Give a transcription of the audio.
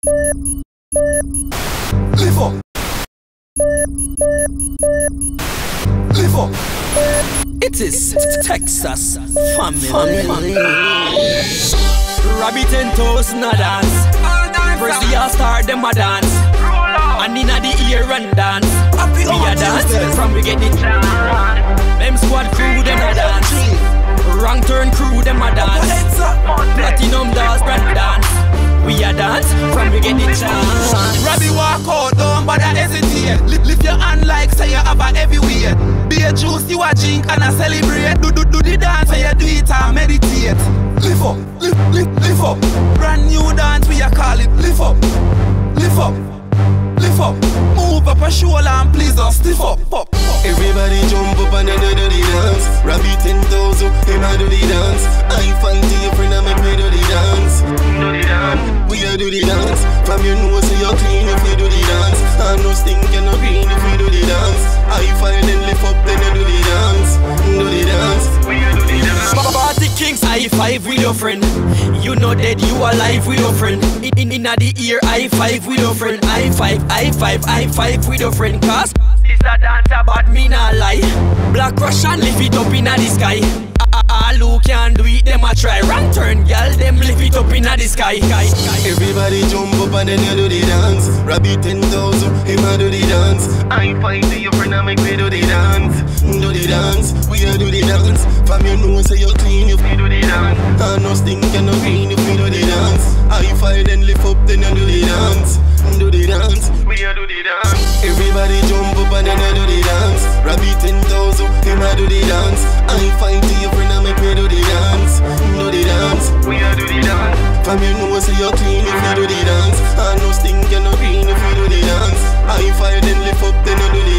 Live up. Live up. It is Texas family. Rabbit and toast na dance. First the all-star them a dance. And inna the ear and dance. We a dance from we get the chance. Them squad crew them a dance. Wrong turn crew them a dance. Platinum dolls brand dance. We a dance from we get the chance. Robbie walk out, don't bother hesitate. Lift your hand like say you have a heavyweight. Be a juice you a drink and a celebrate. Do the dance and you do it and meditate. Lift up, lift up. Brand new dance we a call it. Lift up, lift up, lift up. Move up a shoulder and please don't stiff up. Everybody jump up and then do the dance. Robbie 10,000, him a do the dance. I find your friend and make me do the dance. Do the dance, we a do the dance. From your nose to your clean if you do the dance. And no stink and no green if you do the dance. I find and lift up then you do the dance. Do the dance, we a do the dance. Party Kings, high five with your friend. You know that you alive with your friend. Inna the ear, high five with your friend. High five with your friend. Cause this a dancer but me not lie. Black Russian lift it up inna the sky. All who can do it, them a try. Wrong turn, girl, them lift it up inna the sky. Everybody jump up and then you do the dance. Robbie 10,000, him a do the dance. I find your friend and make me do the dance. Do the dance, we a do the dance. From your nose so you clean if you do the dance. And no stink and no green if you do the dance. I find and lift up then you do the dance. Do the dance, we a do the dance. Everybody jump up and then you do the dance. Robbie 10,000, him a do the dance. I find your friend and make me do the dance. Do the dance, we a do the dance. From your nose so you clean if you do the dance. And no stink and no green if you do the dance. I find and lift up then you do the